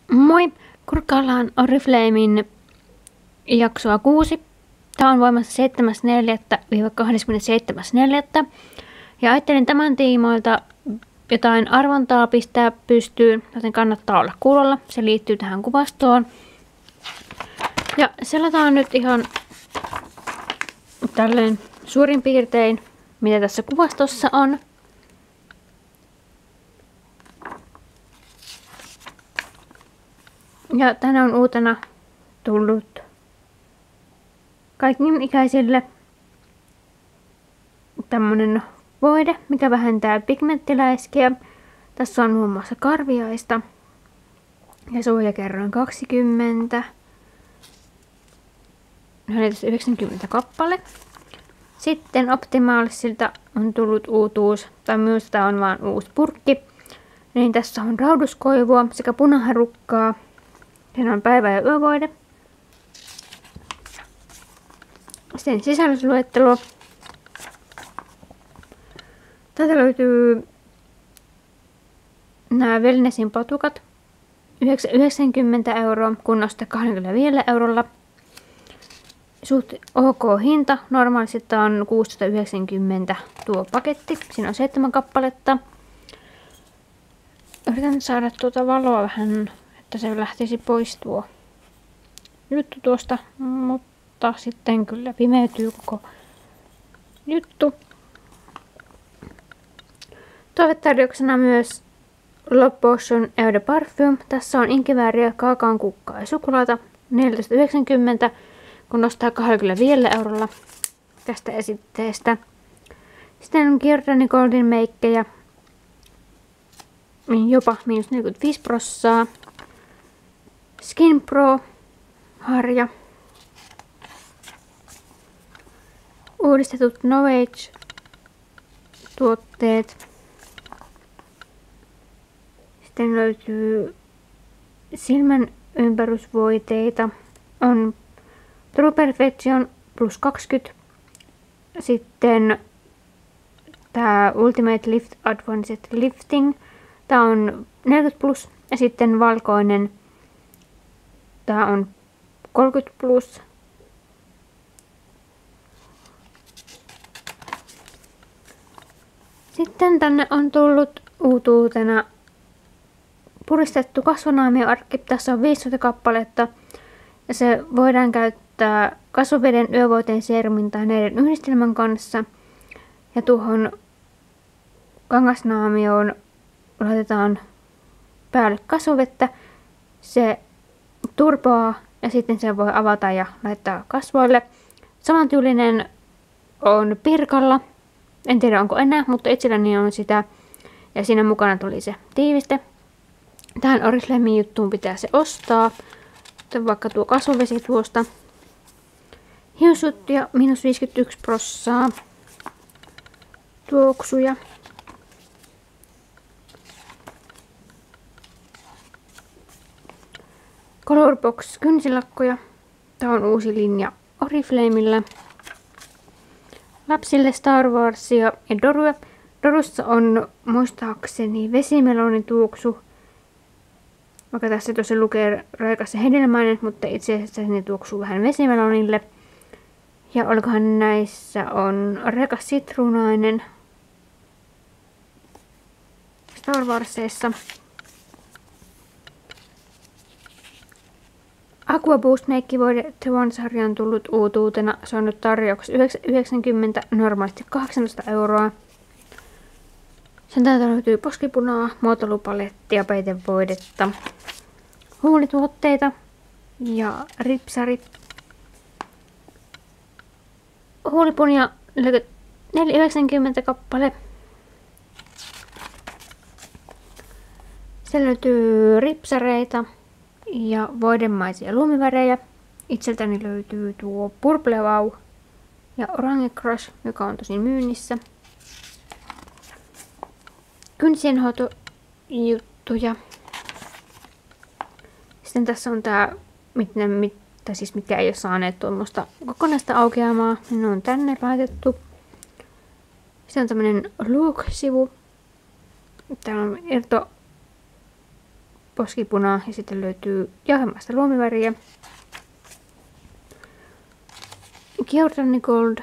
Moi! Kurkkaillaan Oriflamen jaksoa 6. Tämä on voimassa 7.4.–27.4. Ja ajattelin tämän tiimoilta jotain arvontaa pistää pystyyn, joten kannattaa olla kuulolla. Se liittyy tähän kuvastoon. Ja selataan nyt ihan tälleen suurin piirtein, mitä tässä kuvastossa on. Ja tänne on uutena tullut kaikenikäisille tämmönen voide, mikä vähentää pigmenttiläiskiä. Tässä on muun muassa karviaista ja suojakerroin 20. 90 kappale. Sitten Optimalsilta on tullut uutuus, tai myös tämä on vaan uusi purkki. Niin tässä on rauduskoivua sekä punaharukkaa. Siinä on päivä- ja yövoide. Sitten sisällysluettelo. Täältä löytyy nämä Wellnessin patukat. 90 €, kun ostaa 25 €. Suht ok hinta. Normaalisti on 690 tuo paketti. Siinä on 7 kappaletta. Yritän saada tuota valoa vähän, että se lähtisi pois tuo juttu tuosta, mutta sitten kyllä pimeytyy koko juttu. Toivetarjouksena myös Love Potion Eau de Parfum. Tässä on inkivääriä, kaakaonkukkaa ja suklaata 14,90, kun ostaa 25 € tästä esitteestä. Sitten on Giordani Golden meikkejä, jopa -45%. Skin Pro harja. Uudistetut Novage tuotteet. Sitten löytyy silmän ympärysvoiteita. On True Perfection +20. Sitten tää Ultimate Lift Advanced Lifting. Tää on 40+. Ja sitten valkoinen. Tää on 30+. Sitten tänne on tullut uutuutena puristettu kasvonaamioarkki. Tässä on 15 kappaletta. Ja se voidaan käyttää kasvoveden, yövoiteen, serumin tai näiden yhdistelmän kanssa. Ja tuohon kangasnaamioon laitetaan päälle kasvovettä. Se turpoaa ja sitten se voi avata ja laittaa kasvoille. Samantyylinen on Pirkalla. En tiedä onko enää, mutta itselläni on sitä. Ja siinä mukana tuli se tiiviste. Tähän Oriflamen juttuun pitää se ostaa. Vaikka tuo kasvovesi tuosta. Hiusjuttuja -51%. Tuoksuja. Colorbox kynsilakkoja. Tää on uusi linja Oriflamella. Lapsille Star Warsia ja Doruja. Dorussa on muistaakseni vesimelonituoksu. Vaikka tässä tosi lukee raikas ja hedelmäinen, mutta itse asiassa ne tuoksuu vähän vesimelonille. Ja olikohan näissä on raikas sitruunainen Star Warsissa. Aqua Boost meikkivoide The One-sarja on tullut uutuutena. Se on nyt tarjouksessa 9,90, normaalisti 18 €. Sen täältä löytyy poskipunaa, muotoilupalettia, peitevoidetta, huulituotteita ja ripsari. Huulipunia 4,90 kappale. Se löytyy ripsareita ja voidemaisia lumivärejä. Itseltäni löytyy tuo Purple Wow ja Orange Crush, joka on tosin myynnissä. Kynsienhoitojuttuja. Sitten tässä on tää, mitkä ei ole saaneet tuommoista kokonaista aukeamaa. Ne on tänne laitettu. Sitten on tämmönen look-sivu. Täällä on poskipunaa ja sitten löytyy jauhemaista luomiväriä. Giordani Gold.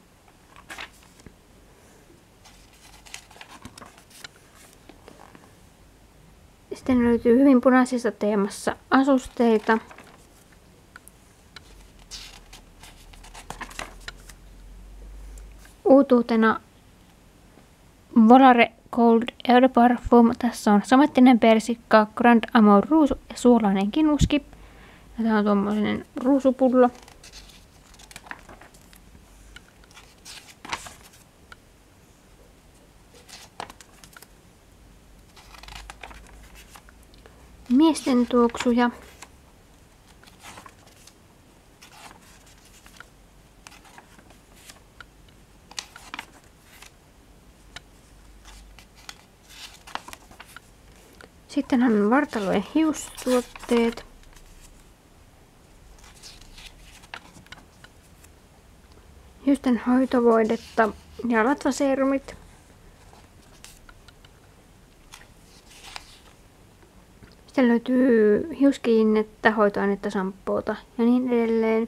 Sitten löytyy hyvin punaisessa teemassa asusteita. Uutuutena Volare Gold Eau de Parfum. Tässä on samattinen persikka, Grand Amour ruusu ja suolainen kinuski. Ja tämä on tuommoinen ruusupullo. Miesten tuoksuja. Sitten on vartalojen hiustuotteet. Hiusten hoitovoidetta ja latvaseerumit. Sitten löytyy hiuskiinnettä, hoitoainetta, shampoota ja niin edelleen.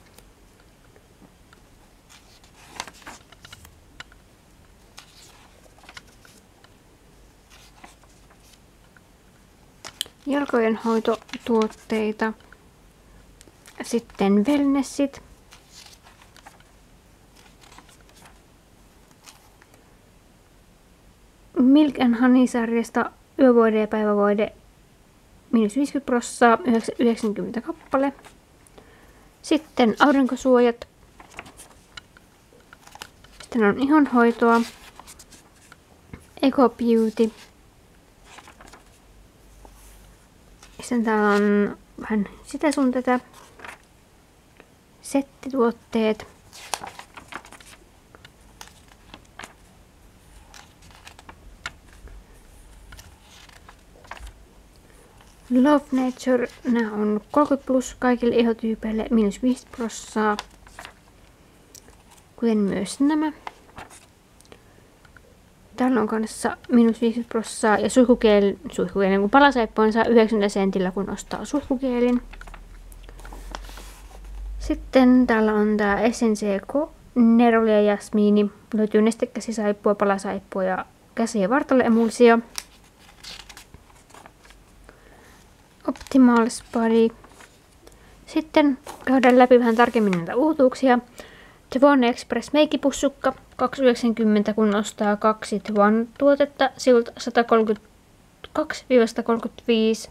Jalkojen hoitotuotteita. Sitten wellnessit. Milk and Honey-sarjasta yövoide ja päivävoide -50%, 90 kappale. Sitten aurinkosuojat. Sitten on ihonhoitoa. Eco Beauty. Sitten täällä on vähän sitä sun tätä. Settituotteet. Love Nature, nämä on 30+ kaikille ihotyypeille -50%, kuten myös nämä. Täällä on kanssa -50% ja suihkukeelin kun palasaippuun saa 90 sentillä kun ostaa suihkukeelin. Sitten täällä on tää SNCK, Neroli ja Jasmiini. Löytyy nestekäsisaippua, palasaippua ja käsi- ja vartaloemulsio. Optimal Spari. Sitten käydään läpi vähän tarkemmin näitä uutuuksia. Tvon Express meikipussukka 2,90 kun ostaa 2 Tvon tuotetta sivulta 132-135.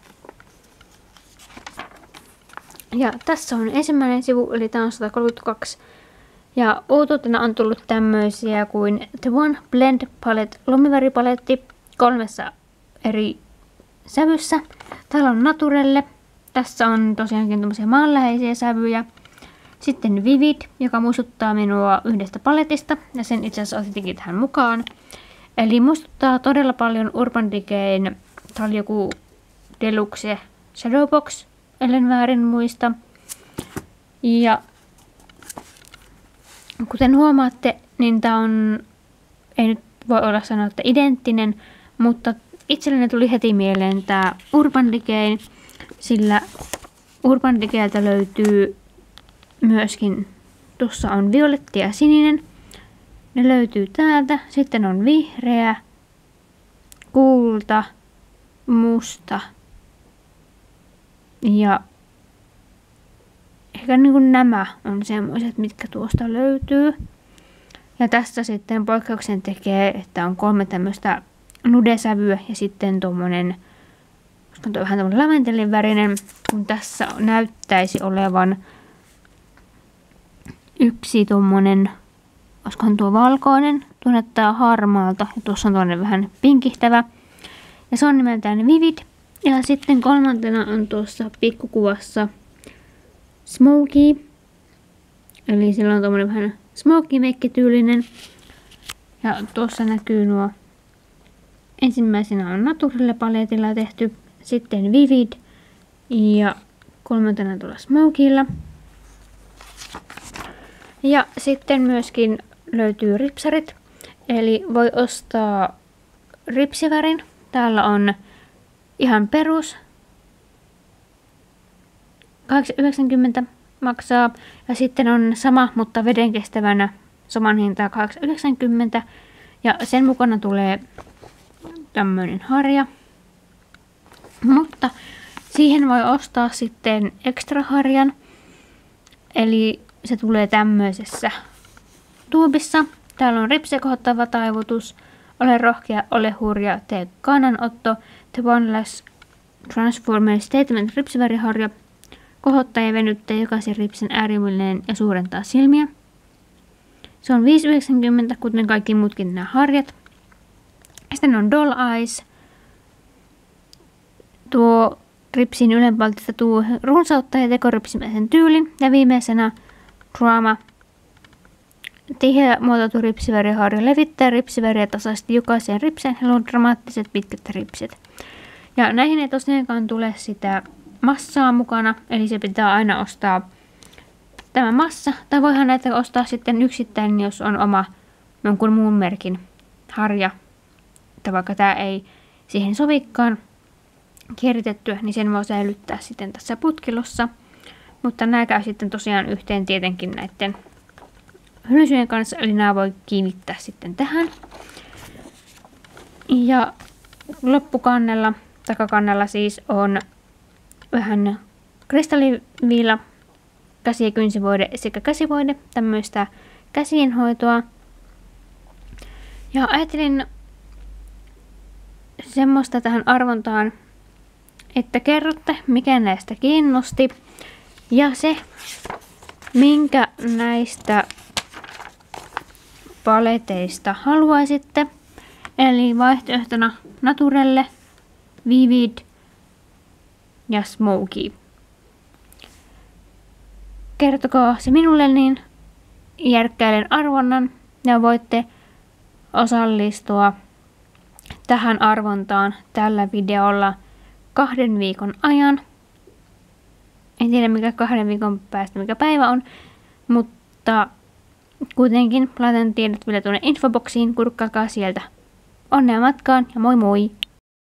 Ja tässä on ensimmäinen sivu, eli tämä on 132. Ja uutuutena on tullut tämmöisiä kuin Tvon Blend Palette lumiväripaletti 3 eri sävyssä. Täällä on Naturelle. Tässä on tosiaankin tämmöisiä maanläheisiä sävyjä. Sitten Vivid, joka muistuttaa minua yhdestä paletista. Ja sen itse asiassa otettiinkin tähän mukaan. Eli muistuttaa todella paljon Urban Decayn. Tää oli joku Deluxe Shadowbox, ellen väärin muista. Ja kuten huomaatte, niin tää on, ei nyt voi olla sanoa, että identtinen, mutta itselleni tuli heti mieleen tää Urban Decay, sillä Urban Decayltä löytyy myöskin, tuossa on violetti ja sininen, ne löytyy täältä, sitten on vihreä, kulta, musta ja ehkä niin kuin nämä on semmoiset, mitkä tuosta löytyy. Ja tässä sitten poikkeuksen tekee, että on 3 tämmöistä nude-sävyä ja sitten tuommoinen, vähän tuommoinen laventelin värinen, kun tässä näyttäisi olevan yksi tuommoinen, olisikohan tuo valkoinen, tuo näyttää harmaalta ja tuossa on tuonne vähän pinkihtävä. Ja se on nimeltään Vivid. Ja sitten kolmantena on tuossa pikkukuvassa Smoky. Eli sillä on tuommoinen vähän smoky-mekkityylinen. Ja tuossa näkyy nuo. Ensimmäisenä on Naturelle paletilla tehty. Sitten Vivid. Ja kolmantena tuolla Smokylla. Ja sitten myöskin löytyy ripsarit. Eli voi ostaa ripsivärin. Täällä on ihan perus 8,90 maksaa. Ja sitten on sama, mutta vedenkestävänä saman hintaa 8,90. Ja sen mukana tulee tämmöinen harja. Mutta siihen voi ostaa sitten extra harjan. Eli se tulee tämmöisessä tuubissa. Täällä on ripsiä kohottava taivutus. Ole rohkea, ole hurja, tee kannanotto. The One-Less Transformer Statement ripsiväriharja. Kohottaa ja venyttää jokaisen ripsin äärimmilleen ja suurentaa silmiä. Se on 5,90, kuten kaikki muutkin nämä harjat. Sitten on Doll Eyes. Tuo ripsin ylenpaltista tuo runsautta ja tekoripsimäisen tyylin. Ja viimeisenä Drama. Tiheä muotoiltu ripsiväriharja levittää ripsiväriä tasaisesti jokaiseen ripseen. Heillä on dramaattiset pitkät ripsit. Ja näihin ei tosiaankaan tule sitä massaa mukana, eli se pitää aina ostaa tämä massa. Tai voihan näitä ostaa sitten yksittäin, jos on oma jonkun muun merkin harja. Tai vaikka tämä ei siihen sovikaan kierritettyä, niin sen voi säilyttää sitten tässä putkilossa. Mutta nämä käy sitten tosiaan yhteen tietenkin näiden hylsyjen kanssa, eli nämä voi kiinnittää sitten tähän. Ja loppukannella, takakannella siis on vähän kristalliviila, käsi- ja kynsivoide sekä käsivoide, tämmöistä käsienhoitoa. Ja ajattelin semmoista tähän arvontaan, että kerrotte, mikä näistä kiinnosti. Ja se, minkä näistä paleteista haluaisitte. Eli vaihtoehtona Naturelle, Vivid ja Smoky. Kertokaa se minulle, niin järkkäilen arvonnan ja voitte osallistua tähän arvontaan tällä videolla 2 viikon ajan. En tiedä mikä 2 viikon päästä mikä päivä on, mutta kuitenkin laitan tiedot vielä tuonne infoboksiin, kurkkaakaa sieltä. Onnea matkaan ja moi moi!